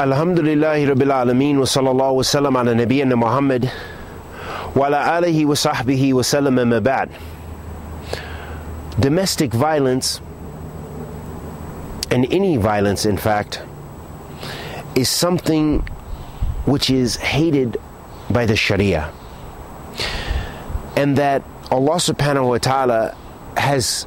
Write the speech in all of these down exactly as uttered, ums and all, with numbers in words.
Alhamdulillahi Rabbil Alameen wa sallallahu wa sallam ala nabiyyina Muhammad wa ala alihi wa sahbihi wa sallam amma ba'd. Domestic violence, and any violence in fact, is something which is hated by the Sharia, and that Allah subhanahu wa ta'ala has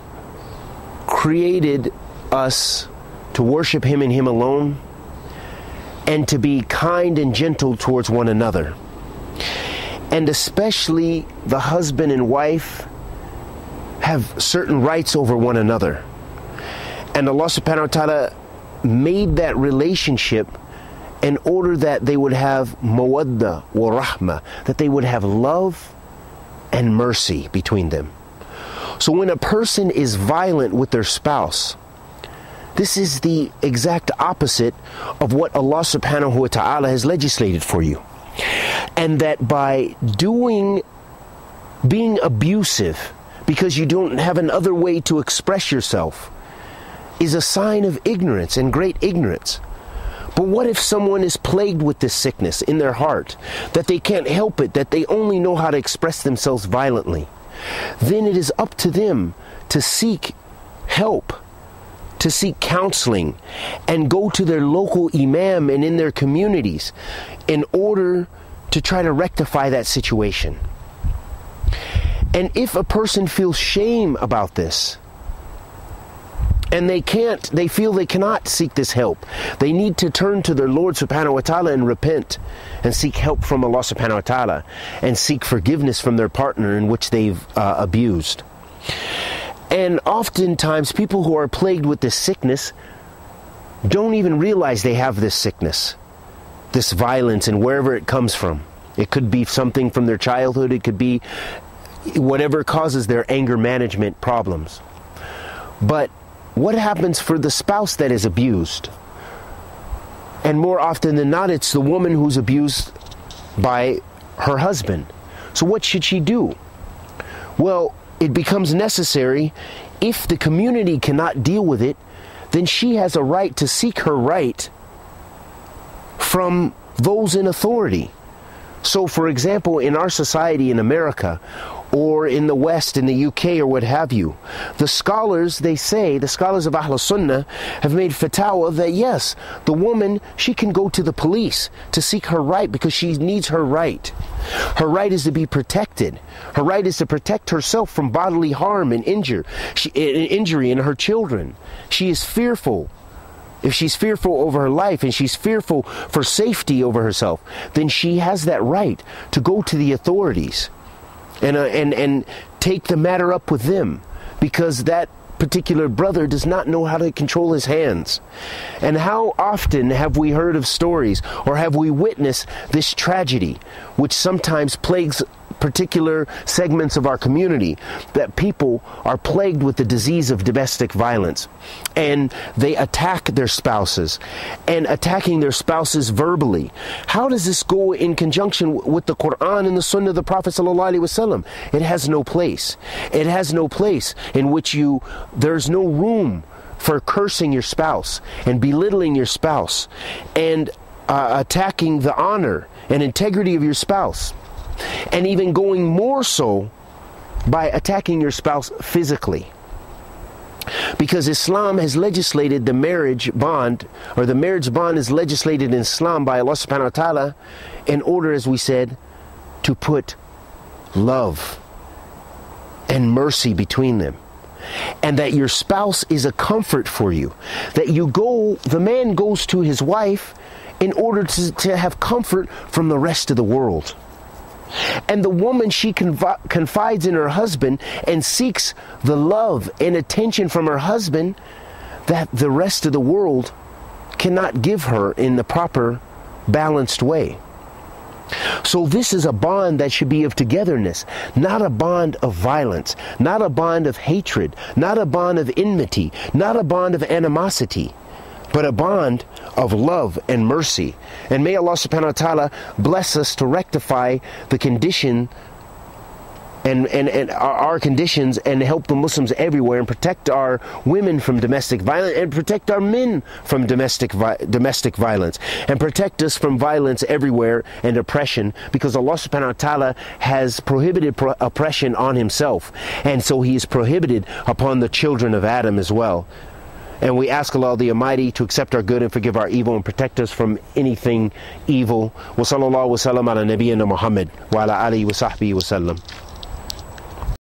created us to worship Him and Him alone, and to be kind and gentle towards one another. And especially the husband and wife have certain rights over one another. And Allah subhanahu wa ta'ala made that relationship in order that they would have mawadda wa rahma, that they would have love and mercy between them. So when a person is violent with their spouse, this is the exact opposite of what Allah subhanahu wa ta'ala has legislated for you. And that by doing, being abusive because you don't have another way to express yourself is a sign of ignorance and great ignorance. But what if someone is plagued with this sickness in their heart, that they can't help it, that they only know how to express themselves violently? Then it is up to them to seek help, to seek counseling, and go to their local imam and in their communities in order to try to rectify that situation. And if a person feels shame about this, and they can't, they feel they cannot seek this help, they need to turn to their Lord subhanahu wa ta'ala and repent and seek help from Allah subhanahu wa ta'ala and seek forgiveness from their partner in which they've uh, abused. And oftentimes people who are plagued with this sickness don't even realize they have this sickness, this violence, and wherever it comes from. It could be something from their childhood, it could be whatever causes their anger management problems. But what happens for the spouse that is abused? And more often than not, it's the woman who's abused by her husband. So what should she do? Well, it becomes necessary, if the community cannot deal with it, then she has a right to seek her right from those in authority. So for example, in our society in America, or in the West, in the U K, or what have you, the scholars, they say, the scholars of Ahl Sunnah have made fatwa that yes, the woman, she can go to the police to seek her right because she needs her right. Her right is to be protected. Her right is to protect herself from bodily harm and injure, she, injury in her children. She is fearful. If she's fearful over her life and she's fearful for safety over herself, then she has that right to go to the authorities and, uh, and, and take the matter up with them, because that particular brother does not know how to control his hands. And how often have we heard of stories, or have we witnessed this tragedy, which sometimes plagues particular segments of our community, that people are plagued with the disease of domestic violence, and they attack their spouses, and attacking their spouses verbally. How does this go in conjunction with the Quran and the Sunnah of the Prophet sallallahu alaihi wasallam? It has no place. It has no place in which you, there's no room for cursing your spouse and belittling your spouse and uh, attacking the honor and integrity of your spouse. And even going more so by attacking your spouse physically. Because Islam has legislated the marriage bond, or the marriage bond is legislated in Islam by Allah subhanahu wa ta'ala in order, as we said, to put love and mercy between them. And that your spouse is a comfort for you. That you go, the man goes to his wife in order to, to have comfort from the rest of the world. And the woman, she confi- confides in her husband and seeks the love and attention from her husband that the rest of the world cannot give her in the proper, balanced way. So this is a bond that should be of togetherness, not a bond of violence, not a bond of hatred, not a bond of enmity, not a bond of animosity, but a bond of love and mercy. And may Allah subhanahu wa ta'ala bless us to rectify the condition and, and, and our, our conditions, and help the Muslims everywhere, and protect our women from domestic violence, and protect our men from domestic vi- domestic violence, and protect us from violence everywhere and oppression, because Allah subhanahu wa ta'ala has prohibited pro- oppression on himself, and so he is prohibited upon the children of Adam as well. And we ask Allah the Almighty to accept our good and forgive our evil and protect us from anything evil. Wa sallallahu wa sallam ala nabiyyina Muhammad wa ala alihi wa sahbihi wa sallam.